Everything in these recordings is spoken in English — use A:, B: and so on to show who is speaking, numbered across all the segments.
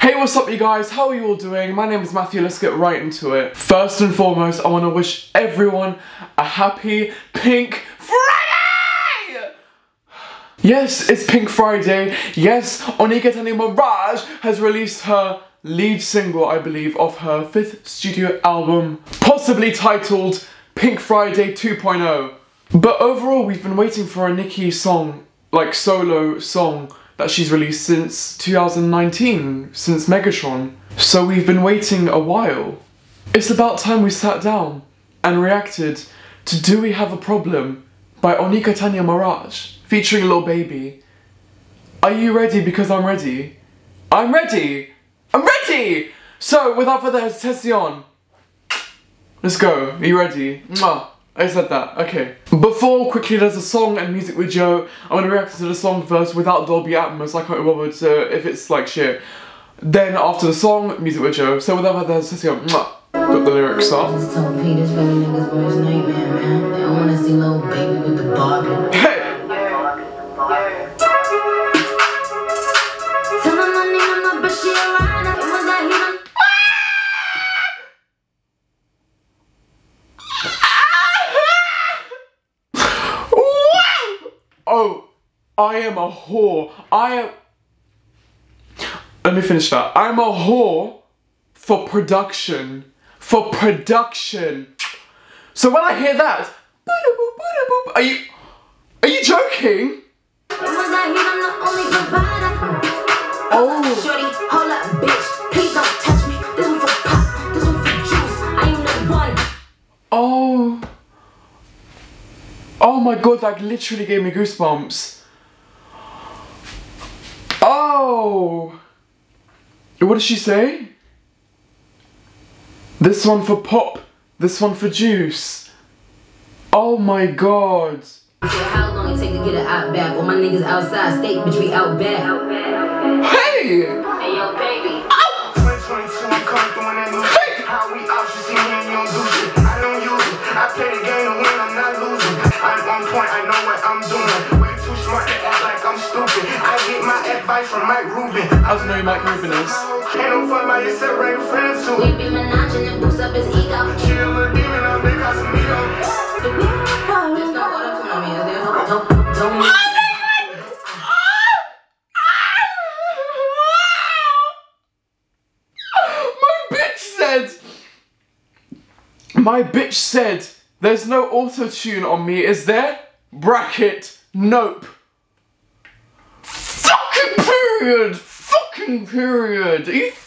A: Hey, what's up you guys? How are you all doing? My name is Matthew, let's get right into it. First and foremost, I want to wish everyone a happy Pink Friday! Yes, it's Pink Friday. Yes, Nicki Minaj has released her lead single, I believe, of her 5th studio album, possibly titled Pink Friday 2.0. But overall, we've been waiting for a Nicki song, like solo song, that she's released since 2019, since Megatron. So we've been waiting a while. It's about time we sat down and reacted to Do We Have a Problem by Nicki Minaj, featuring Lil Baby. Are you ready? Because I'm ready. I'm ready! I'm ready! So, without further hesitation, let's go. Are you ready? Mwah. I said that, okay. Before quickly there's a song and music video, I'm gonna react to the song first without Dolby Atmos. I can't be bothered if it's like shit. Then after the song, music video. So without further hesitation, mwah. Got the lyrics up. Hey! Oh, I am a whore. Let me finish that. I'm a whore for production. For production. So when I hear that, are you joking? Oh.
B: Shorty, hold up, bitch. Please don't touch me. This one for pop. This one for juice. I am the one.
A: Oh. Oh my god, that literally gave me goosebumps. Oh! What did she say? This one for pop, this one for juice. Oh my god.
B: How long it take to get it out back? All my niggas outside, state, bitch, we out back.
A: Hey!
B: Hey, yo, baby.
A: Ow!
C: 2022, I'm coming through in that new shit. How we out, you see me and you don't do shit. I don't use it. I play the game to win, I'm not losing. I'm on point, I know what I'm doing. Way too smart to act like I'm stupid. I get my advice from Mike Rubin.
A: I don't know who Mike Rubin is.
C: Ain't no fun by yourself, bring friends too.
B: We be menaging and boost up his ego.
C: She a little demon, I'm big Casamigos.
B: There's no auto-tune on me, is there? Don't.
A: My bitch said, there's no auto-tune on me, is there? Bracket, nope. Fucking period! Fucking period!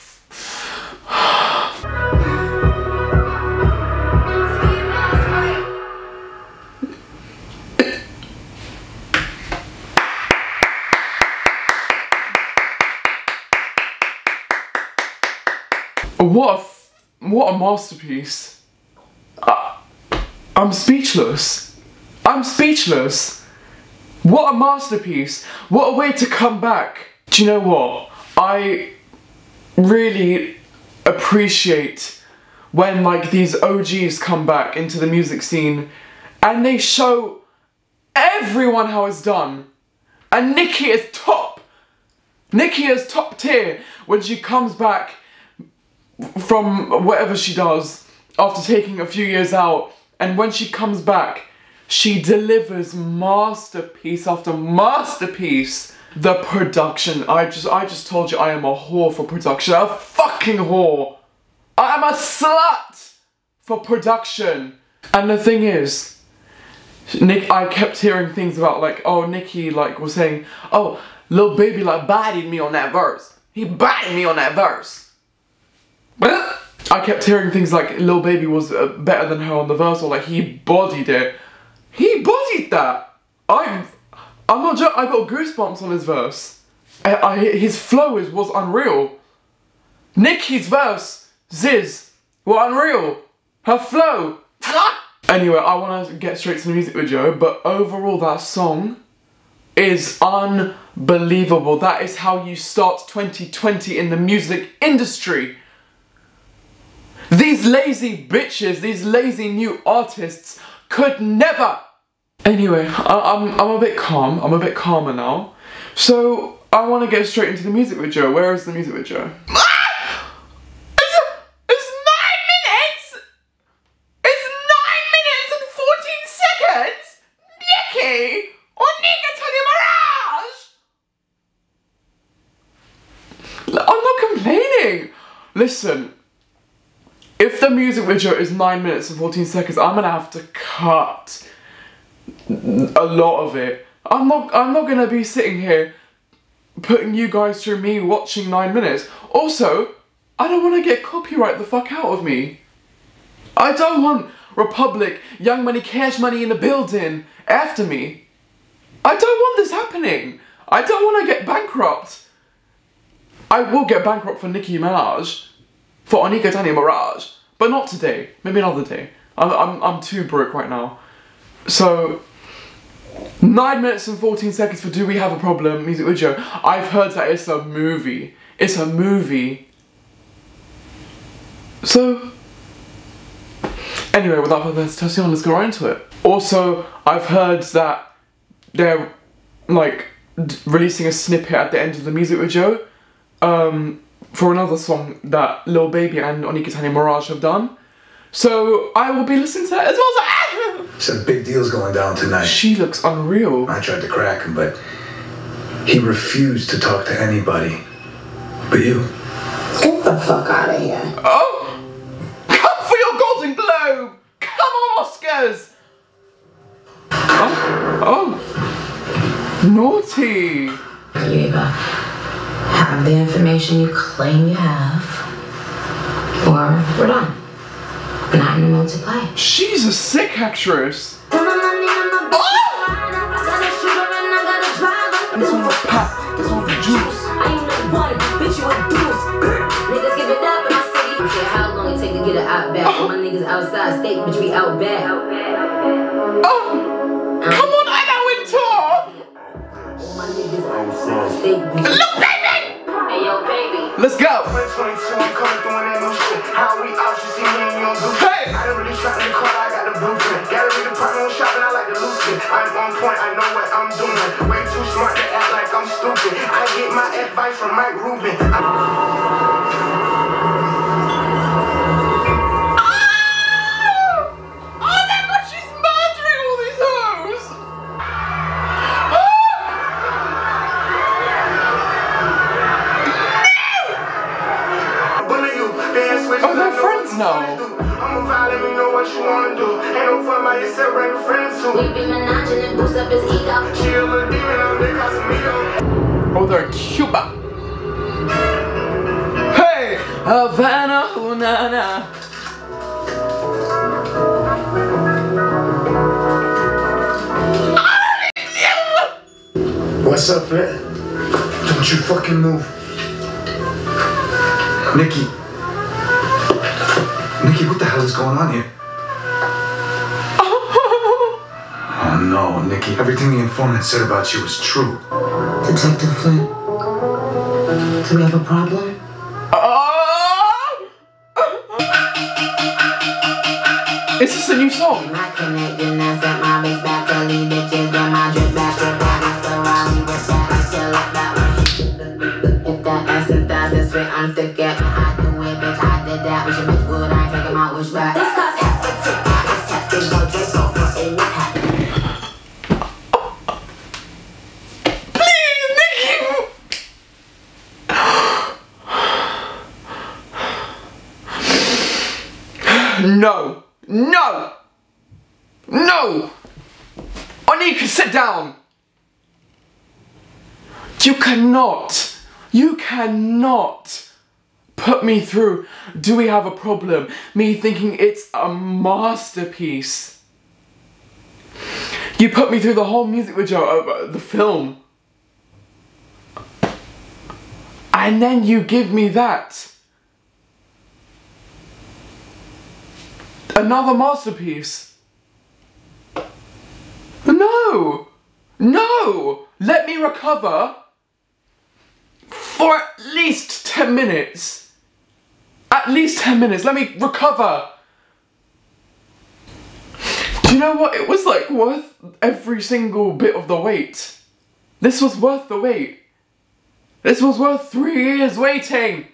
A: What a masterpiece. I'm speechless. I'm speechless. What a masterpiece. What a way to come back. Do you know what? I really appreciate when like these OGs come back into the music scene and they show everyone how it's done. And Nicki is top. Nicki is top tier when she comes back from whatever she does after taking a few years out. And when she comes back, she delivers masterpiece after masterpiece. The production, I just told you I am a whore for production. A fucking whore. I am a slut for production. And the thing is, I kept hearing things about like, oh, Nicki like was saying, oh, Lil Baby like bodied me on that verse. He bodied me on that verse. I kept hearing things like Lil Baby was better than her on the verse, or like he bodied it. He bodied that. I'm not joking. I got goosebumps on his verse. His flow was unreal. Nicki's verse, Ziz, were unreal. Her flow. Anyway, I want to get straight to the music video, but overall that song is unbelievable. That is how you start 2020 in the music industry. These lazy bitches, these lazy new artists could never. Anyway, I'm a bit calm. I'm a bit calmer now. So I want to get straight into the music video. Where is the music video? happening? Listen, if the music video is 9 minutes and 14 seconds, I'm gonna have to cut a lot of it. I'm not gonna be sitting here putting you guys through me watching 9 minutes. Also, I don't want to get copyright the fuck out of me. I don't want Republic, Young Money, Cash Money in the building after me. I don't want this happening. I don't want to get bankrupt. I will get bankrupt for Nicki Minaj, for Nicki Minaj, but not today. Maybe another day. I'm too broke right now. So 9 minutes and 14 seconds for Do We Have a Problem music video. I've heard that it's a movie. It's a movie. So anyway, without further ado, let's go right into it. Also, I've heard that they're like releasing a snippet at the end of the music video for another song that Lil Baby and Nicki Minaj have done. So I will be listening to that as well.
D: Some big deals going down tonight.
A: She looks unreal.
D: I tried to crack him, but he refused to talk to anybody but you.
B: Get the fuck out of here.
A: Oh! Come for your Golden Globe! Come on, Oscars! Oh. Naughty.
B: You either have the information you claim you have, or we're done. We're not in the mood to play.
A: She's a sick actress.
B: This one for pop, this one for juice. I ain't no one, bitch, you a deuce. Niggas give it up in my city. I don't care how long it take to get it out back. All my niggas outside state, bitch, we out back.
A: Oh, come on, I know it too.
B: All my niggas outside state, bitch.
A: Look, baby!
B: Hey, yo, baby.
A: Let's go.
C: 2022, I'm coming through in that new shit. How we out, you see me and you don't do shit.
A: Hey!
C: I didn't really shot in the car, I got the blueprint. Gotta read the partner on shopping, I like to lose it. I'm on point, I know what I'm doing. Way too smart to act like I'm stupid. I get my advice from Mike Rubin.
A: Oh, they're friends now.
C: I'ma file, let me know what you wanna do. Ain't no fun by yourself, bring a friend too.
B: We be menaging and boost up his ego.
C: She a little demon on the Casamigos.
A: Oh, they're in Cuba. Hey, Havana, oh, na, na.
D: What's up, Flint? Don't you fucking move. Nicki, what the hell is going on here? Oh no, Nicki. Everything the informant said about you is true.
B: Detective Flint, do we have a problem?
A: Is this a new song?
B: My connecting ass at my bitch back to leave bitches. Get my drip back, drip back. I still rally with that. I chill like that. Hit that ass and thighs, that's right, I'm thick at me. I do it, bitch, I did that. Wish a bitch would, I ain't taking my wish back. This cause half a tick, this tap, then go drink over and what's happening?
A: Please, Nicki! No! No! No! Anika, sit down! You cannot put me through Do We Have a Problem? Me thinking it's a masterpiece. You put me through the whole music video of the film. And then you give me that. Another masterpiece. No! No! Let me recover for at least 10 minutes. At least 10 minutes. Let me recover. Do you know what? It was like worth every single bit of the wait. This was worth the wait. This was worth 3 years waiting.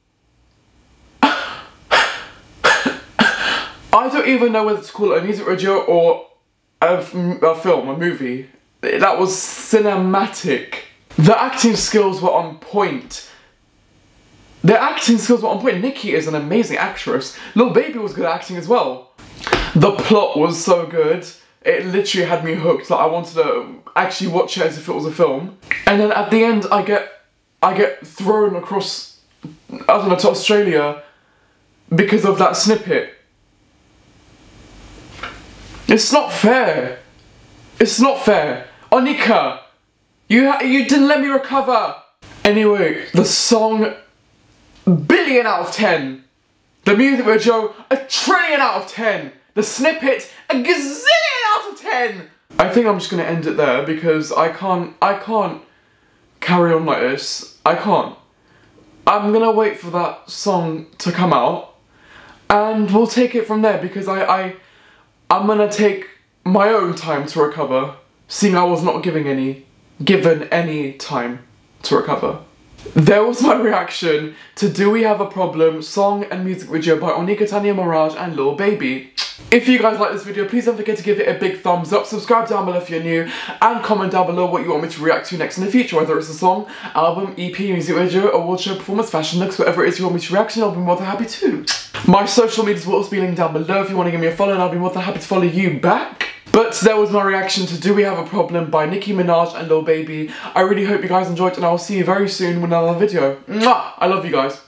A: I don't even know whether to call it a music video or a film, a movie. That was cinematic. The acting skills were on point. The acting skills were on point. Nicki is an amazing actress. Lil Baby was good at acting as well. The plot was so good. It literally had me hooked. Like I wanted to actually watch it as if it was a film. And then at the end, I get thrown across, I don't know, to Australia because of that snippet. It's not fair. It's not fair. Onika, you didn't let me recover. Anyway, the song, billion out of 10. The music video, a trillion out of 10. The snippet, a gazillion out of 10. I think I'm just gonna end it there because I can't carry on like this. I can't. I'm gonna wait for that song to come out and we'll take it from there because I'm gonna take my own time to recover, seeing I was not given any time to recover. There was my reaction to Do We Have a Problem song and music video by Onika Minaj and Lil Baby. If you guys like this video, please don't forget to give it a big thumbs up, subscribe down below if you're new, and comment down below what you want me to react to next in the future, whether it's a song, album, EP, music video, award show, performance, fashion looks, whatever it is you want me to react to, I'll be more than happy to. My social medias will also be linked down below if you want to give me a follow, and I'll be more than happy to follow you back. But there was my reaction to Do We Have a Problem by Nicki Minaj and Lil Baby. I really hope you guys enjoyed and I will see you very soon with another video. Mwah! I love you guys.